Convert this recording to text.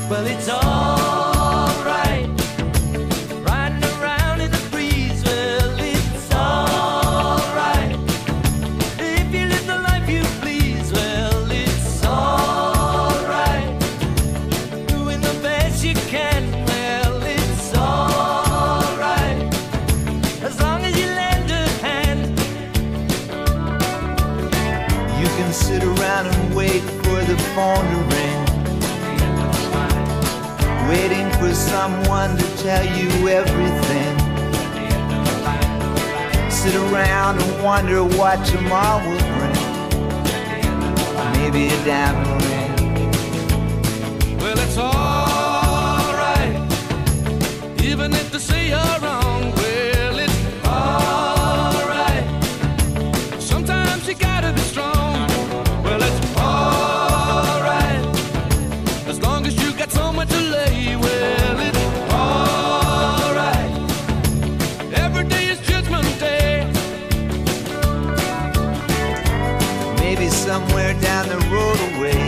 Well, it's alright, riding around in the breeze. Well, it's alright, if you live the life you please. Well, it's alright, doing the best you can. Well, it's alright, as long as you lend a hand. You can sit around and wait for the phone to ring, waiting for someone to tell you everything. Sit around and wonder what tomorrow will bring. Maybe a diamond ring. Well, it's alright, even if they say you're wrong. Well, it's alright, sometimes you gotta be strong. Well, it's alright, as long as you got somewhere to lay. Well, it's alright, every day is Judgment Day. Maybe somewhere down the road away,